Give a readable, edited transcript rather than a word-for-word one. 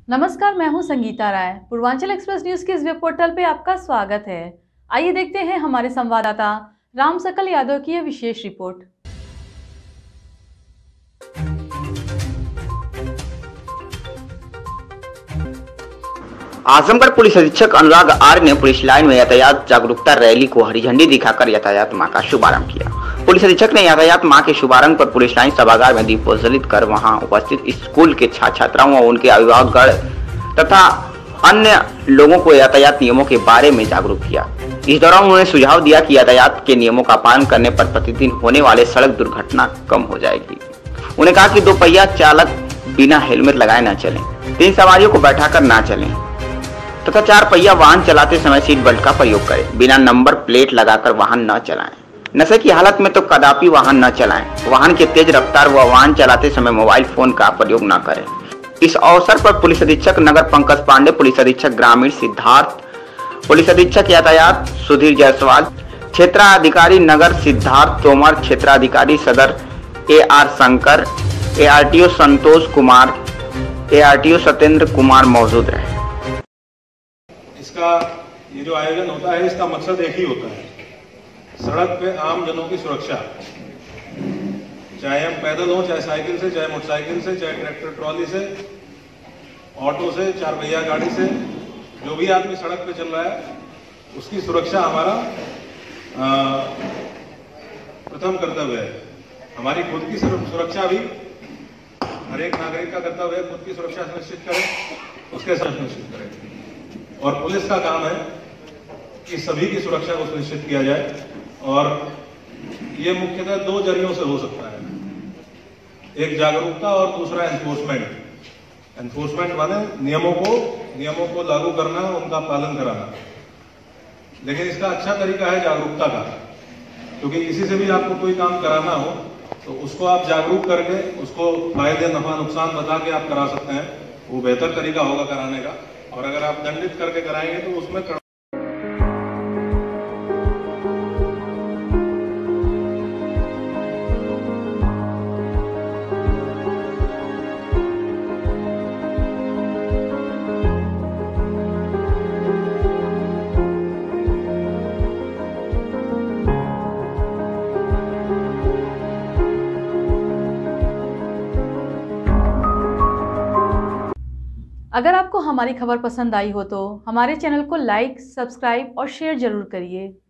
नमस्कार, मैं हूं संगीता राय। पूर्वांचल एक्सप्रेस न्यूज के इस वेब पोर्टल पे आपका स्वागत है। आइए देखते हैं हमारे संवाददाता राम सकल यादव की यह विशेष रिपोर्ट। आजमगढ़ पुलिस अधीक्षक अनुराग आर्य ने पुलिस लाइन में यातायात जागरूकता रैली को हरी झंडी दिखाकर यातायात माह का शुभारंभ किया। पुलिस अधीक्षक ने यातायात माह के शुभारंभ पर पुलिस लाइन सभागार में दीप प्रज्वलित कर वहां उपस्थित स्कूल के छात्र छात्राओं और उनके अभिभावकगण तथा अन्य लोगों को यातायात नियमों के बारे में जागरूक किया। इस दौरान उन्होंने सुझाव दिया कि यातायात के नियमों का पालन करने पर प्रतिदिन होने वाले सड़क दुर्घटना कम हो जाएगी। उन्होंने कहा कि 2 पहिया चालक बिना हेलमेट लगाए न चलें, 3 सवारियों को बैठाकर न चलें तथा 4 पहिया वाहन चलाते समय सीट बेल्ट का प्रयोग करें। बिना नंबर प्लेट लगाकर वाहन न चलाएं। नशे की हालत में तो कदापि वाहन न चलाएं। वाहन की तेज रफ्तार व वाहन चलाते समय मोबाइल फोन का प्रयोग न करें। इस अवसर पर पुलिस अधीक्षक नगर पंकज पांडे, पुलिस अधीक्षक ग्रामीण सिद्धार्थ, पुलिस अधीक्षक यातायात सुधीर जायसवाल, क्षेत्राधिकारी नगर सिद्धार्थ तोमर, क्षेत्राधिकारी सदर AR Shankar, ARTO Santosh Kumar, ARTO Satyendra Kumar मौजूद रहे। इसका ये जो आयोजन होता है, इसका मकसद एक ही होता है, सड़क पे आम जनों की सुरक्षा। चाहे हम पैदल हो, चाहे साइकिल से, चाहे मोटरसाइकिल से, चाहे ट्रैक्टर ट्रॉली से, ऑटो से, 4 पहिया गाड़ी से, जो भी आदमी सड़क पे चल रहा है उसकी सुरक्षा हमारा प्रथम कर्तव्य है। हमारी खुद की सुरक्षा भी हर एक नागरिक का कर्तव्य है। खुद की सुरक्षा सुनिश्चित करें, उसके साथ सुनिश्चित करें। और पुलिस का काम है कि सभी की सुरक्षा को सुनिश्चित किया जाए, और ये मुख्यतः 2 जरियों से हो सकता है। एक जागरूकता और दूसरा एनफोर्समेंट। एनफोर्समेंट माने नियमों को लागू करना, उनका पालन कराना। लेकिन इसका अच्छा तरीका है जागरूकता का, क्योंकि किसी से भी आपको कोई काम कराना हो तो उसको आप जागरूक करके उसको फायदे नफा नुकसान बता के आप करा सकते हैं। वो बेहतर तरीका होगा कराने का। और अगर आप दंडित करके कराएंगे तो उसमें अगर आपको हमारी खबर पसंद आई हो तो हमारे चैनल को लाइक, सब्सक्राइब और शेयर जरूर करिए।